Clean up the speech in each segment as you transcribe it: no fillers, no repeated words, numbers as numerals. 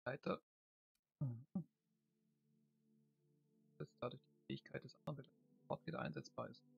Leiter. Dass dadurch die Fähigkeit des anderen sofort wieder einsetzbar ist.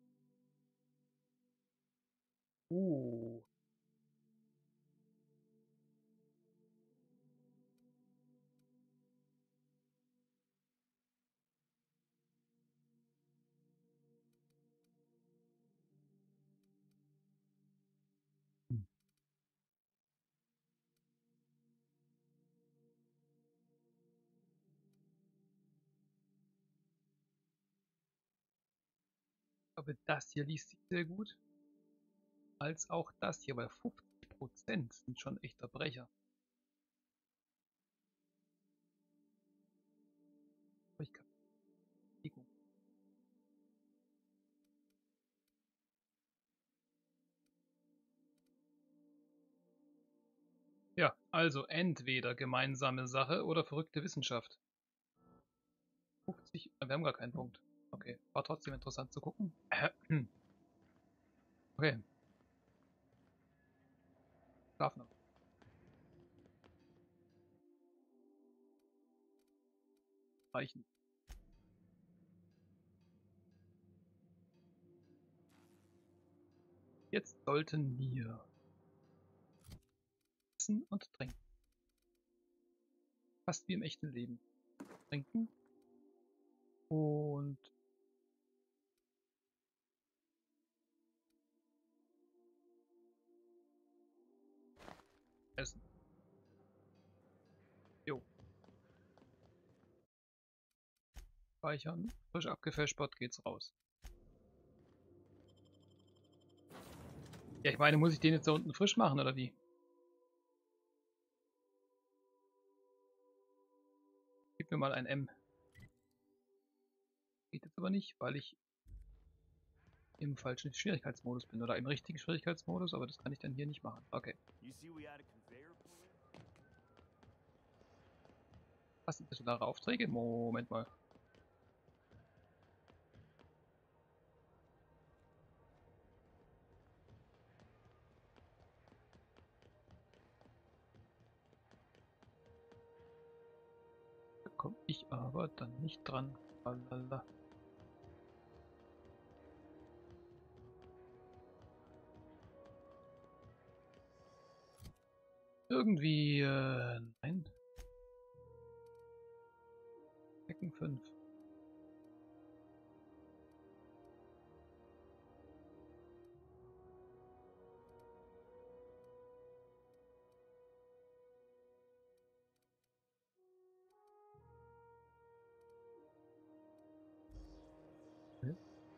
Aber das hier liest sich sehr gut. Als auch das hier, weil 50% sind schon echter Brecher. Ich kann ja, also entweder gemeinsame Sache oder verrückte Wissenschaft. 50, wir haben gar keinen Punkt. Okay, war trotzdem interessant zu gucken. Okay. Schlafen noch. Reichen. Jetzt sollten wir essen und trinken. Fast wie im echten Leben. Trinken und essen. Jo. Speichern. Frisch abgefälscht geht's raus. Ja, ich meine, muss ich den jetzt da unten frisch machen, oder wie? Gib mir mal ein M. Geht jetzt aber nicht, weil ich im falschen Schwierigkeitsmodus bin. Oder im richtigen Schwierigkeitsmodus, aber das kann ich dann hier nicht machen. Okay. Was sind interstellare Aufträge? Moment mal. Da komme ich aber dann nicht dran. Lalala. Irgendwie, nein. Ecken 5. Okay.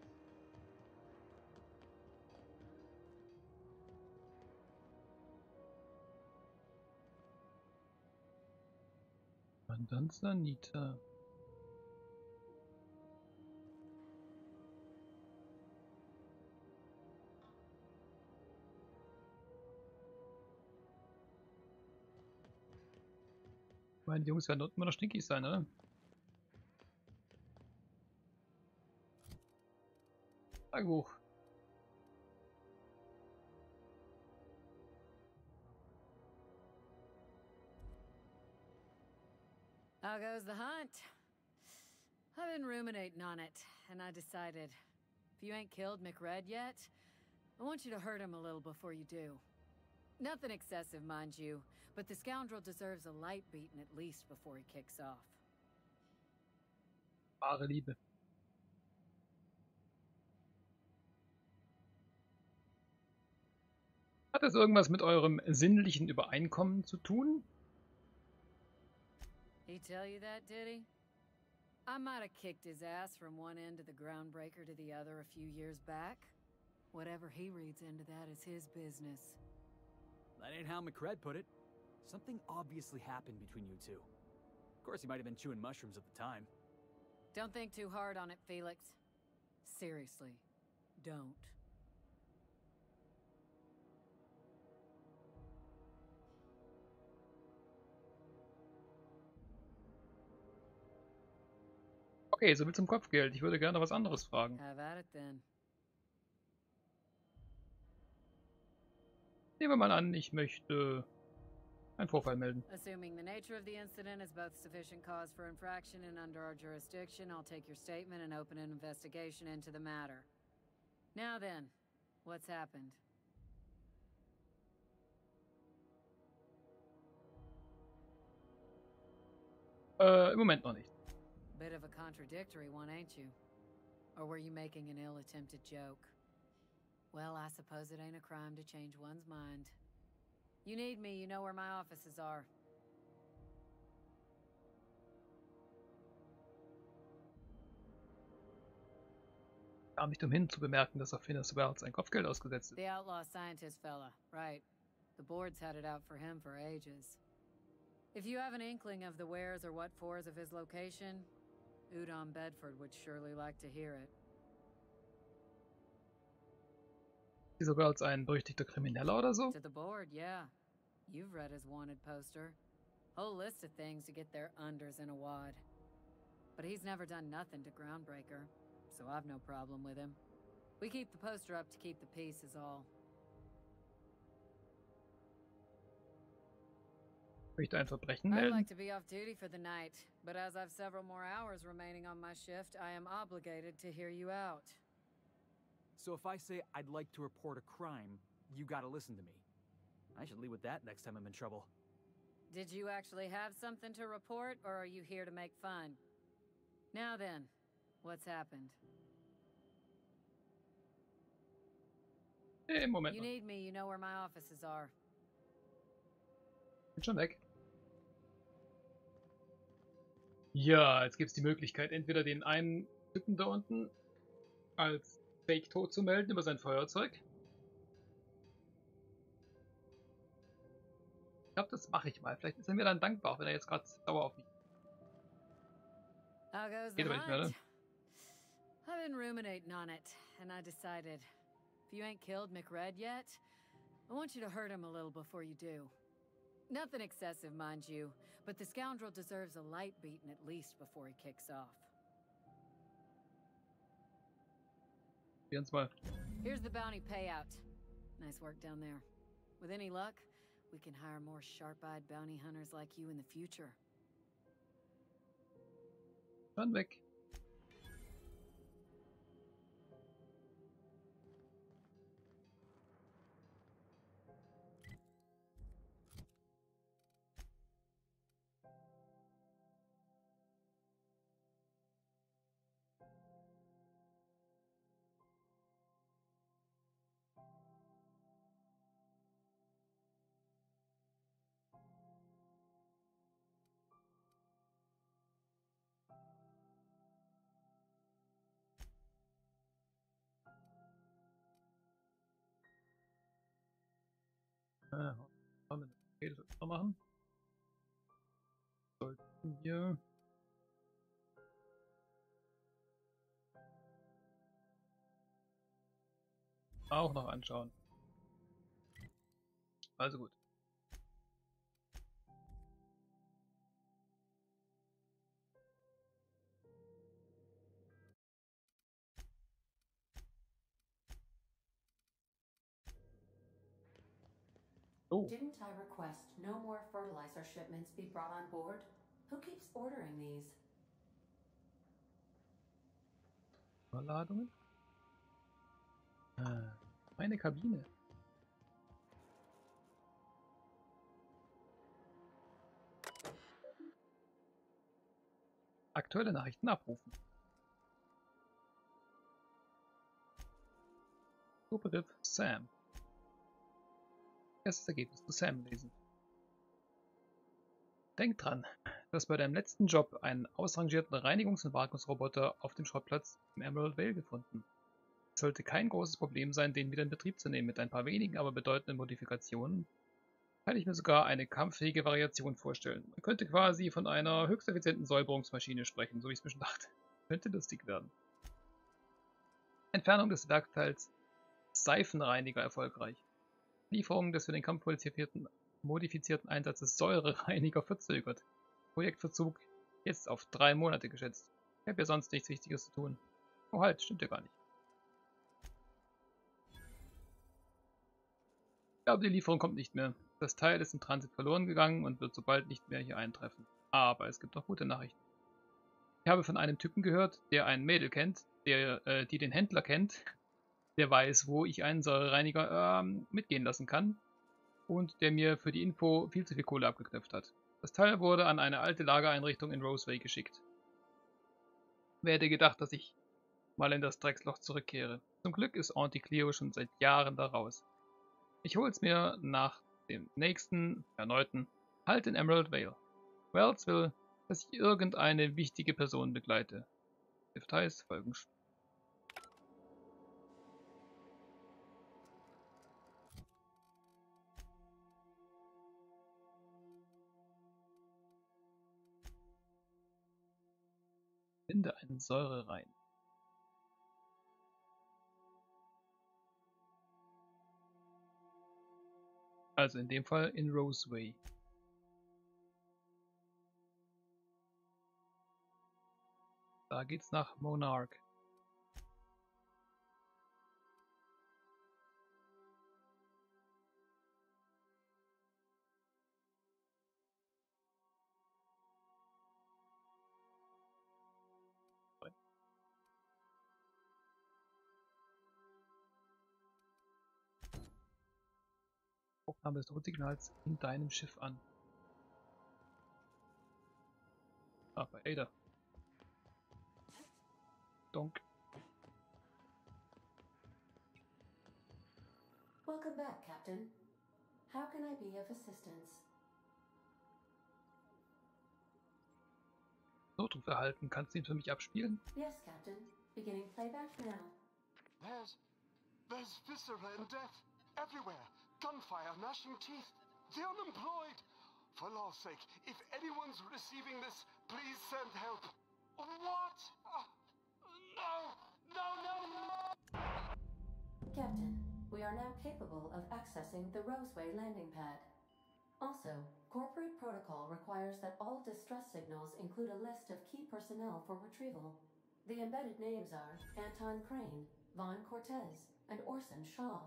Und dann Sanita. Meine Jungs werden dort immer noch stinkig sein, oder? Tagebuch. How goes the hunt? I've been ruminating on it, and I decided, if you ain't killed McRed yet, I want you to hurt him a little before you do. Nothing excessive, mind you, but the scoundrel deserves a light beating at least before he kicks off. Wahre Liebe. Hat das irgendwas mit eurem sinnlichen Übereinkommen zu tun? He tell you that, did he? I might have kicked his ass from one end of the groundbreaker to the other a few years back. Whatever he reads into that is his business. That ain't how McRed put it. Something obviously happened between you two. Of course, he might have been chewing mushrooms at the time. Don't think too hard on it, Felix. Seriously, don't. Okay, so viel zum Kopfgeld. Ich würde gerne was anderes fragen. Have at it then. Nehmen wir mal an, ich möchte Ein Vorfall melden. Assuming the nature of the incident is both sufficient cause for infraction and under our jurisdiction, I'll take your statement and open an investigation into the matter. Now then, what's happened? Im Moment noch nicht. Bit of a contradictory one, ain't you? Or were you making an ill-attempted joke? Well, I suppose it ain't a crime to change one's mind. You need me, you know where my offices are. Kam nicht umhin zu bemerken, dass auf Phineas Wells ein Kopfgeld ausgesetzt ist. The outlaw scientist fella, right. The board's had it out for him for ages. If you have an inkling of the wheres or what fors of his location, Udon Bedford would surely like to hear it. Dieser Wells ein berüchtigter Krimineller oder so? To the board, yeah. You've read his wanted poster. Whole list of things to get their unders in a wad. But he's never done nothing to Groundbreaker, so I've no problem with him. We keep the poster up to keep the peace is all. Möchte ein Verbrechen I'd melden? like to be off duty for the night, but as I've several more hours remaining on my shift, I am obligated to hear you out. So if I say I'd like to report a crime, you gotta listen to me. I should lead with that next time I'm in trouble. Did you actually have something to report, or are you here to make fun? Now then, what's happened? Im Moment You noch. need me, you know where my offices are. Bin schon weg. Ja, jetzt gibt es die Möglichkeit, entweder den einen Typen da unten als Fake tot zu melden über sein Feuerzeug. Ich glaube, das mache ich mal. Vielleicht ist er mir dann dankbar, wenn er jetzt gerade sauer auf mich ist. How goes the Geht aber nicht mehr, ne? hunt? I've been ruminating on it, and I decided, if you ain't killed McRed yet, I want you to hurt him a little before you do. Nothing excessive, mind you, but the scoundrel deserves a light beating at least before he kicks off. Probieren's mal. Here's the bounty payout. Nice work down there. With any luck, we can hire more sharp-eyed bounty hunters like you in the future. Dann weg. Okay, das sollten wir machen. Sollten wir auch noch anschauen. Also gut. Oh, Didn't I request no more fertilizer shipments be brought on board? Who keeps ordering these? Überladungen. Meine Kabine. Aktuelle Nachrichten abrufen. Suchbegriff Sam. Erstes Ergebnis zu Sam lesen. Denk dran, du hast bei deinem letzten Job einen ausrangierten Reinigungs- und Wartungsroboter auf dem Schrottplatz im Emerald Vale gefunden. Es sollte kein großes Problem sein, den wieder in Betrieb zu nehmen. Mit ein paar wenigen, aber bedeutenden Modifikationen kann ich mir sogar eine kampffähige Variation vorstellen. Man könnte quasi von einer höchst effizienten Säuberungsmaschine sprechen, so wie ich es mir schon dachte. Könnte lustig werden. Entfernung des Werkteils Seifenreiniger erfolgreich. Lieferung des für den Kampf modifizierten Einsatzes Säurereiniger verzögert. Projektverzug jetzt auf 3 Monate geschätzt. Ich habe ja sonst nichts Wichtiges zu tun. Oh halt, stimmt ja gar nicht. Ich glaube, die Lieferung kommt nicht mehr. Das Teil ist im Transit verloren gegangen und wird so bald nicht mehr hier eintreffen. Aber es gibt noch gute Nachrichten. Ich habe von einem Typen gehört, der ein Mädel kennt, die den Händler kennt, der weiß, wo ich einen Säurereiniger mitgehen lassen kann und der mir für die Info viel zu viel Kohle abgeknöpft hat. Das Teil wurde an eine alte Lagereinrichtung in Roseway geschickt. Wer hätte gedacht, dass ich mal in das Drecksloch zurückkehre. Zum Glück ist Anti-Cleo schon seit Jahren da raus. Ich hol's mir nach dem nächsten, erneuten Halt in Emerald Vale. Wells will, dass ich irgendeine wichtige Person begleite. Details folgen. Finde eine Säure rein. Also in dem Fall in Roseway. Da geht's nach Monarch. Aufnahme des Notsignals in deinem Schiff an. Ah, bei Ada. Donk. Welcome back, Captain. How can I be of assistance? Notruf erhalten. Kannst du ihn für mich abspielen? Yes, Captain. Beginning playback now. There's viscera and death everywhere. Gunfire, gnashing teeth. The unemployed. For law's sake, if anyone's receiving this, please send help. What? No! Captain, we are now capable of accessing the Roseway landing pad. Also, corporate protocol requires that all distress signals include a list of key personnel for retrieval. The embedded names are Anton Crane, Vaughn Cortez, and Orson Shaw.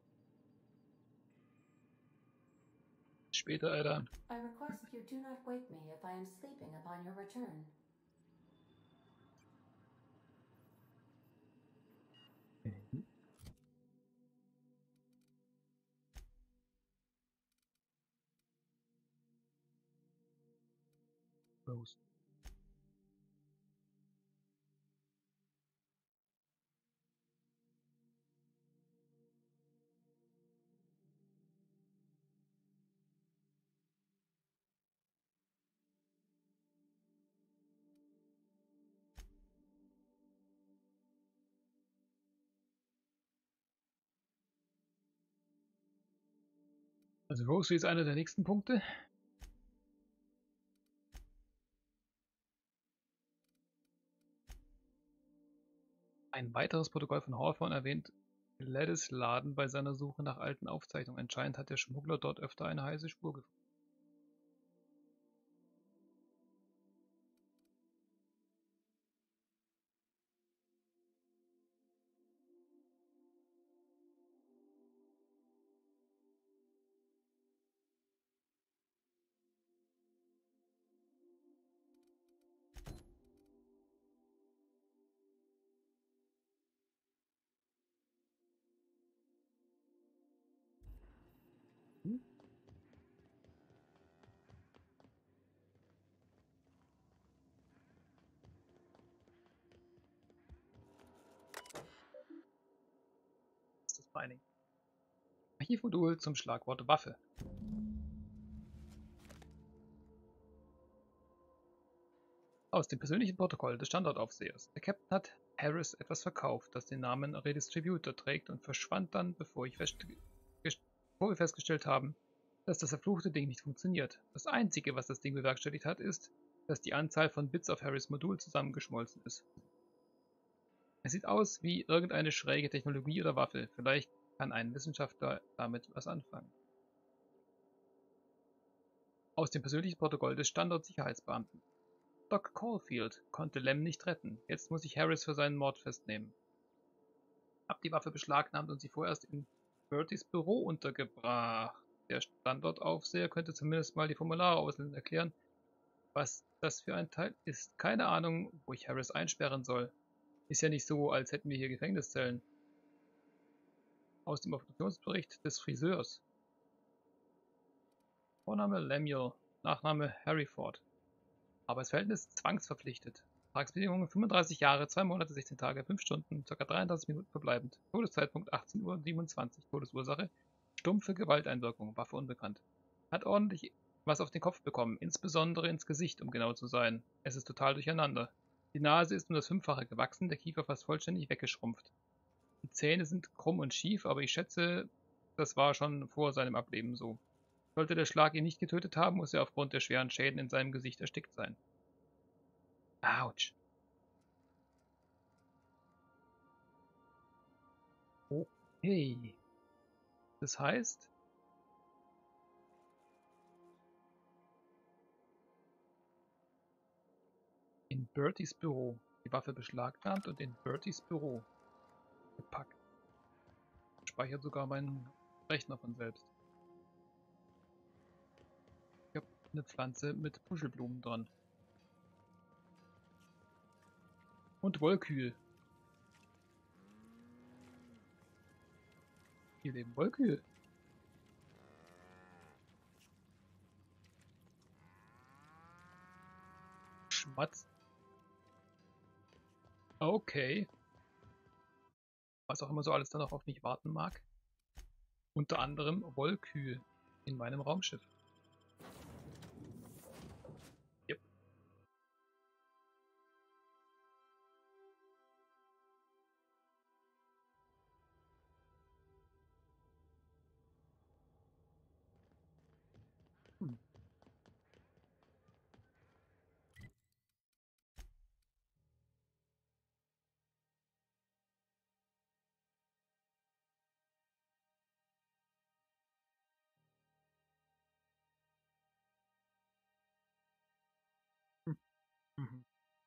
Später, Ada. I request you do not wake me if I am sleeping upon your return. Rose. Also Roseway ist einer der nächsten Punkte. Ein weiteres Protokoll von Hawthorne erwähnt Gladys Laden bei seiner Suche nach alten Aufzeichnungen. Anscheinend hat der Schmuggler dort öfter eine heiße Spur gefunden. Das ist das Mining. Archivmodul zum Schlagwort Waffe. Aus dem persönlichen Protokoll des Standortaufsehers. Der Captain hat Harris etwas verkauft, das den Namen Redistributor trägt und verschwand dann, bevor wir festgestellt haben, dass das verfluchte Ding nicht funktioniert. Das Einzige, was das Ding bewerkstelligt hat, ist, dass die Anzahl von Bits auf Harris Modul zusammengeschmolzen ist. Es sieht aus wie irgendeine schräge Technologie oder Waffe. Vielleicht kann ein Wissenschaftler damit was anfangen. Aus dem persönlichen Protokoll des Standortsicherheitsbeamten. Doc Caulfield konnte Lem nicht retten. Jetzt muss ich Harris für seinen Mord festnehmen. Hab die Waffe beschlagnahmt und sie vorerst in Bertys Büro untergebracht. Der Standortaufseher könnte zumindest mal die Formulare auslesen erklären, was das für ein Teil ist. Keine Ahnung, wo ich Harris einsperren soll. Ist ja nicht so, als hätten wir hier Gefängniszellen. Aus dem Obduktionsbericht des Friseurs. Vorname Lemuel, Nachname Harryford. Arbeitsverhältnis zwangsverpflichtet. Tagesbedingungen 35 Jahre, 2 Monate, 16 Tage, 5 Stunden, ca. 33 Minuten verbleibend. Todeszeitpunkt 18:27 Uhr. Todesursache stumpfe Gewalteinwirkung, Waffe unbekannt. Hat ordentlich was auf den Kopf bekommen, insbesondere ins Gesicht, um genau zu sein. Es ist total durcheinander. Die Nase ist um das 5-fache gewachsen, der Kiefer fast vollständig weggeschrumpft. Die Zähne sind krumm und schief, aber ich schätze, das war schon vor seinem Ableben so. Sollte der Schlag ihn nicht getötet haben, muss er aufgrund der schweren Schäden in seinem Gesicht erstickt sein. Autsch. Okay. Das heißt, in Berties Büro. Die Waffe beschlagnahmt und in Berties Büro gepackt. Speichert sogar meinen Rechner von selbst. Ich habe eine Pflanze mit Puschelblumen dran. Und Wollkühl. Hier leben Wollkühe. Schmatz. Okay. Was auch immer so alles dann noch auf mich warten mag. Unter anderem Wollkühe in meinem Raumschiff. Yep. Mhm.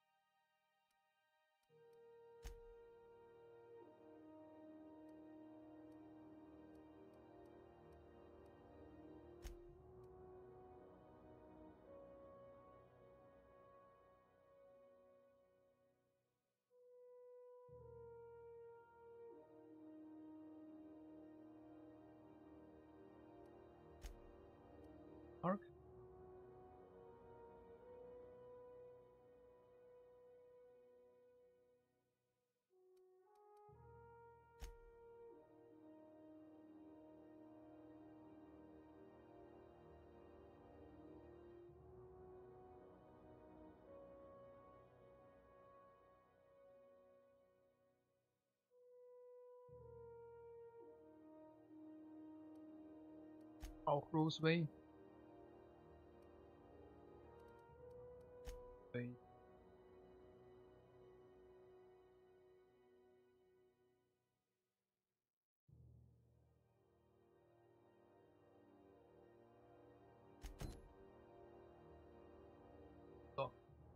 Mark? Auch Roseway. Way. So.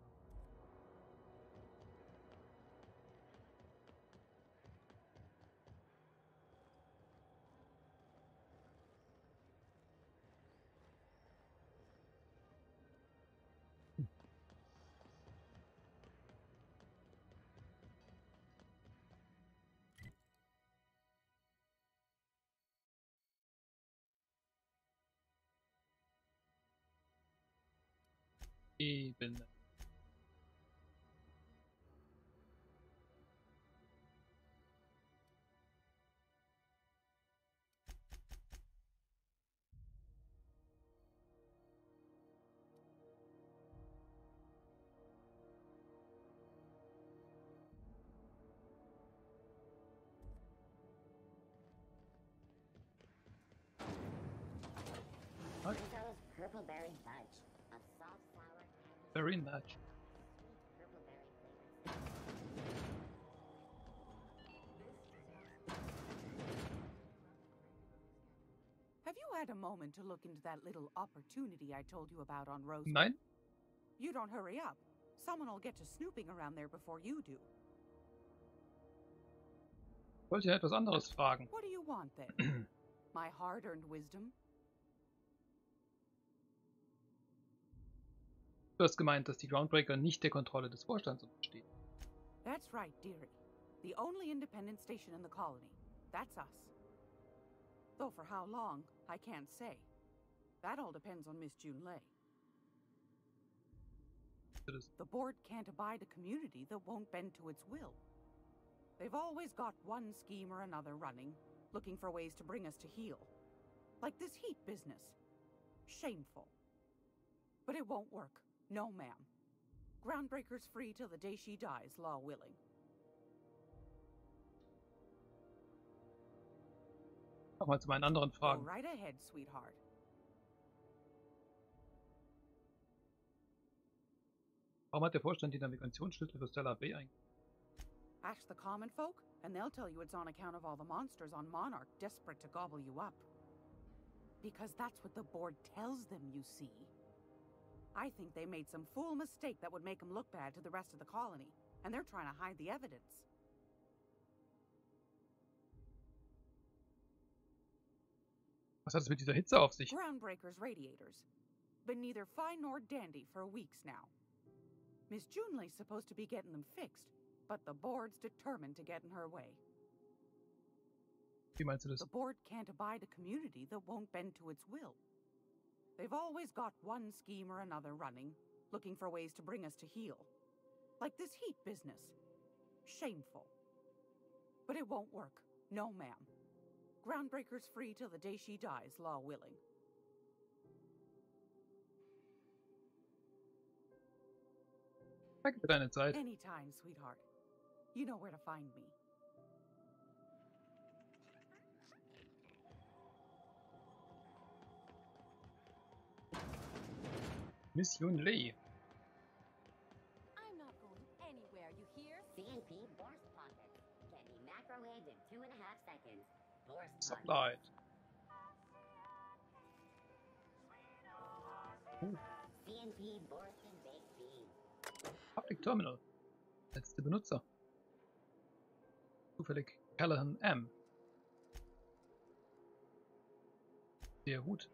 Eben. Rizzo's purple berry fudge. A soft, sour, Very much. purple berry flavor. Have you had a moment to look into that little opportunity I told you about on Roseway? Nein? You don't hurry up. Someone will get to snooping around there before you do. Ich wollte ja etwas anderes fragen. What do you want then? My hard-earned wisdom? Du hast gemeint, dass die Groundbreaker nicht der Kontrolle des Vorstands unterstehen. That's right, dearie. The only independent station in the colony. That's us. Though for how long, I can't say. That all depends on Miss Junlei. The board can't abide a community that won't bend to its will. They've always got one scheme or another running, looking for ways to bring us to heel. Like this heat business. Shameful. But it won't work. No, ma'am. Groundbreaker's free till the day she dies, law willing. Nochmal zu meinen anderen Go Fragen. right ahead, sweetheart. Warum hat der Vorstand die Navigationsschlüssel für Stellar Bay eingesetzt? Ask the common folk, and they'll tell you it's on account of all the monsters on Monarch desperate to gobble you up. Because that's what the board tells them, you see. I think they made some fool mistake that would make them look bad to the rest of the colony, and they're trying to hide the evidence. Was hat es mit dieser Hitze auf sich? Groundbreaker's radiators. Been neither fine nor dandy for weeks now. Miss Junlei's supposed to be getting them fixed, but the board's determined to get in her way. Wie meinst du das? The board can't abide a community that won't bend to its will. They've always got one scheme or another running, looking for ways to bring us to heel. Like this heat business. Shameful. But it won't work. No, ma'am. Groundbreaker's free till the day she dies, law willing. Danke für deine Zeit. Anytime, sweetheart. You know where to find me. Miss Junlei. I'm not going anywhere, you hear? CNP Burst Pocket. Get me macro heads in 2.5 seconds. Burst Pocket. Sublight. CNP Burst and Baked Beans. Public Terminal. Letzte Benutzer. Zufällig Callahan M. Der Hut.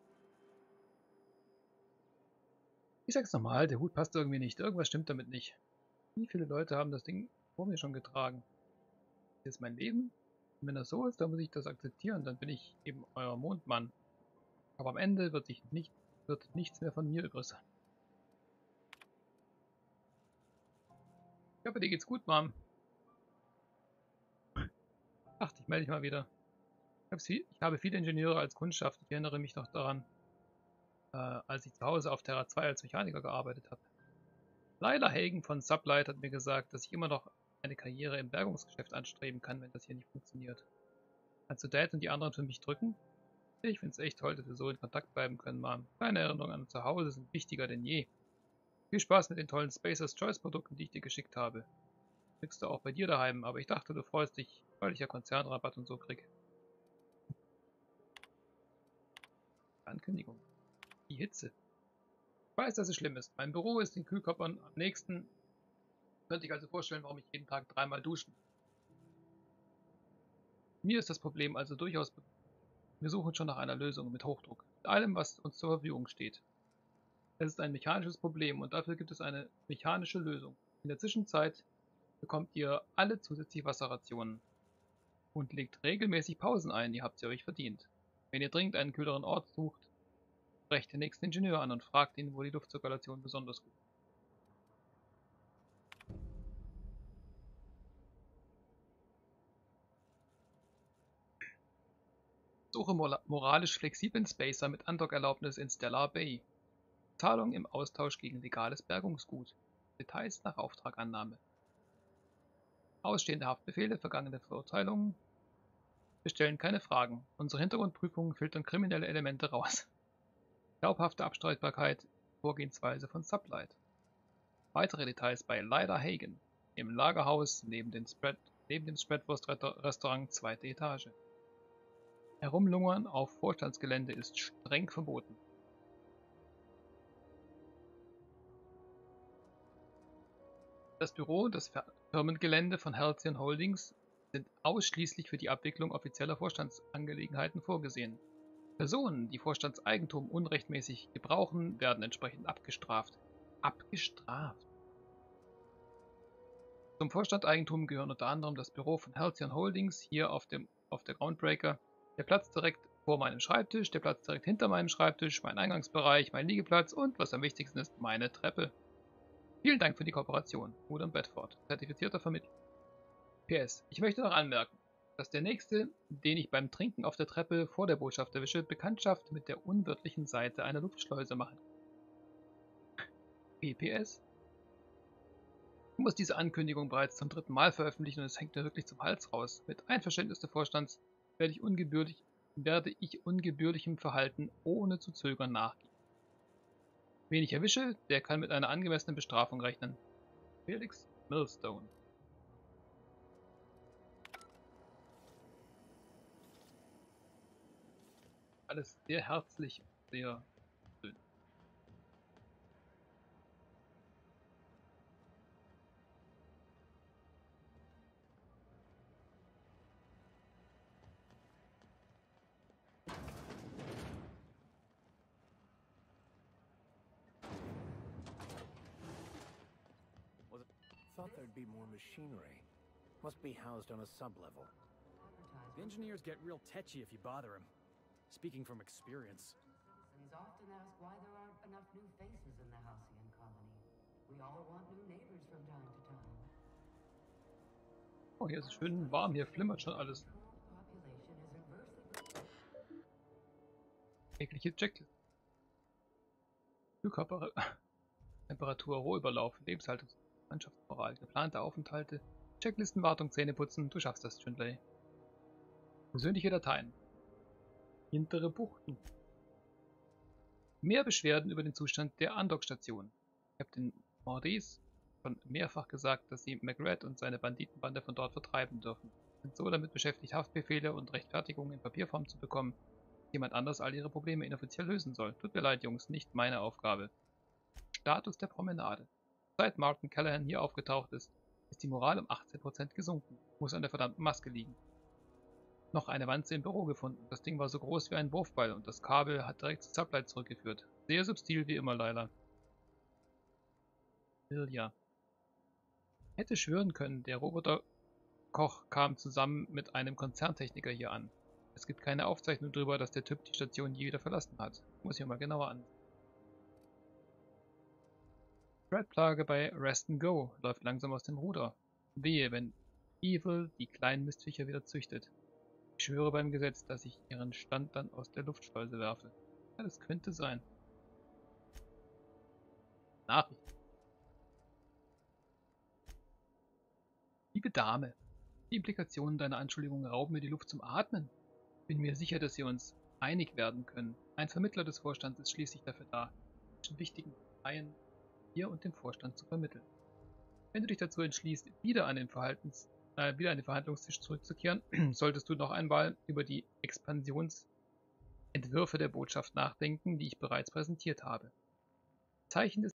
Ich sag's nochmal, der Hut passt irgendwie nicht. Irgendwas stimmt damit nicht. Wie viele Leute haben das Ding vor mir schon getragen? Das ist mein Leben. Und wenn das so ist, dann muss ich das akzeptieren. Dann bin ich eben euer Mondmann. Aber am Ende wird nichts mehr von mir übrig sein. Ich hoffe, dir geht's gut, Mom. Ach, ich melde dich mal wieder. Ich habe viele Ingenieure als Kundschaft. Ich erinnere mich noch daran, als ich zu Hause auf Terra 2 als Mechaniker gearbeitet habe. Lila Hagen von Sublight hat mir gesagt, dass ich immer noch eine Karriere im Bergungsgeschäft anstreben kann, wenn das hier nicht funktioniert. Kannst du Dad und die anderen für mich drücken? Ich finde es echt toll, dass wir so in Kontakt bleiben können, Mom. Kleine Erinnerungen an zu Hause sind wichtiger denn je. Viel Spaß mit den tollen Spacers Choice Produkten, die ich dir geschickt habe. Kriegst du auch bei dir daheim, aber ich dachte, du freust dich, weil ich ja Konzernrabatt und so krieg. Ankündigung. Die Hitze. Ich weiß, dass es schlimm ist. Mein Büro ist in Kühlkörpern am nächsten. Könnte ich also vorstellen, warum ich jeden Tag 3-mal duschen. Mir ist das Problem also durchaus bekannt. Wir suchen schon nach einer Lösung mit Hochdruck. Mit allem, was uns zur Verfügung steht. Es ist ein mechanisches Problem und dafür gibt es eine mechanische Lösung. In der Zwischenzeit bekommt ihr alle zusätzlich Wasserrationen. Und legt regelmäßig Pausen ein, ihr habt sie euch verdient. Wenn ihr dringend einen kühleren Ort sucht, sprecht den nächsten Ingenieur an und fragt ihn, wo die Luftzirkulation besonders gut ist. Suche moralisch flexiblen Spacer mit Andockerlaubnis in Stellar Bay. Zahlung im Austausch gegen legales Bergungsgut. Details nach Auftragannahme. Ausstehende Haftbefehle, vergangene Verurteilungen. Wir stellen keine Fragen. Unsere Hintergrundprüfungen filtern kriminelle Elemente raus. Glaubhafte Abstreitbarkeit, Vorgehensweise von Sublight. Weitere Details bei Lila Hagen. Im Lagerhaus neben dem Spreadwurst-Restaurant 2. Etage. Herumlungern auf Vorstandsgelände ist streng verboten. Das Büro und das Firmengelände von Halcyon Holdings sind ausschließlich für die Abwicklung offizieller Vorstandsangelegenheiten vorgesehen. Personen, die Vorstandseigentum unrechtmäßig gebrauchen, werden entsprechend abgestraft. Abgestraft. Zum Vorstandeigentum gehören unter anderem das Büro von Halcyon Holdings hier auf der Groundbreaker, der Platz direkt vor meinem Schreibtisch, der Platz direkt hinter meinem Schreibtisch, mein Eingangsbereich, mein Liegeplatz und, was am wichtigsten ist, meine Treppe. Vielen Dank für die Kooperation. Udon Bedford, zertifizierter Vermittler. PS, ich möchte noch anmerken, dass der Nächste, den ich beim Trinken auf der Treppe vor der Botschaft erwische, Bekanntschaft mit der unwirtlichen Seite einer Luftschleuse machen. PPS? Ich muss diese Ankündigung bereits zum 3. Mal veröffentlichen und es hängt mir wirklich zum Hals raus. Mit Einverständnis des Vorstands werde ich ungebührlichem Verhalten ohne zu zögern nachgehen. Wen ich erwische, der kann mit einer angemessenen Bestrafung rechnen. Felix Millstone. Alles sehr herzlich, sehr schön. Thought there'd be more machinery. Must be housed on a sublevel. The engineers get real tetchy if you bother them. Speaking from experience. Citizens often ask why there aren't enough new faces in the Halcyon colony. We all want new neighbors from time to time. Oh, hier ist es schön warm, hier flimmert schon alles. Tägliche Checkliste. Temperatur, Rohüberlauf, Lebenshaltung, Mannschaftsmoral, geplante Aufenthalte, Checklistenwartung, Zähneputzen, du schaffst das, Chandley. Persönliche Dateien. Hintere Buchten. Mehr Beschwerden über den Zustand der Andockstation. Captain Maurice schon mehrfach gesagt, dass sie McRed und seine Banditenbande von dort vertreiben dürfen. Sind so damit beschäftigt, Haftbefehle und Rechtfertigungen in Papierform zu bekommen, dass jemand anders all ihre Probleme inoffiziell lösen soll. Tut mir leid, Jungs, nicht meine Aufgabe. Status der Promenade. Seit Martin Callahan hier aufgetaucht ist die Moral um 18% gesunken. Muss an der verdammten Maske liegen. Noch eine Wanze im Büro gefunden. Das Ding war so groß wie ein Wurfball und das Kabel hat direkt zu Sublight zurückgeführt. Sehr subtil wie immer, Lila. Ilja. Hätte schwören können, der Roboterkoch kam zusammen mit einem Konzerntechniker hier an. Es gibt keine Aufzeichnung darüber, dass der Typ die Station je wieder verlassen hat. Muss ich mal genauer an. Threadplage bei Rest and Go läuft langsam aus dem Ruder. Wehe, wenn Evil die kleinen Mistviecher wieder züchtet. Ich schwöre beim Gesetz, dass ich ihren Stand dann aus der Luftschleuse werfe. Ja, das könnte sein. Nachricht. Liebe Dame, die Implikationen deiner Anschuldigung rauben mir die Luft zum Atmen. Bin mir sicher, dass wir uns einig werden können. Ein Vermittler des Vorstands ist schließlich dafür da, zwischen wichtigen Parteien hier und dem Vorstand zu vermitteln. Wenn du dich dazu entschließt, wieder an den Verhandlungstisch zurückzukehren, solltest du noch einmal über die Expansionsentwürfe der Botschaft nachdenken, die ich bereits präsentiert habe. Zeichen des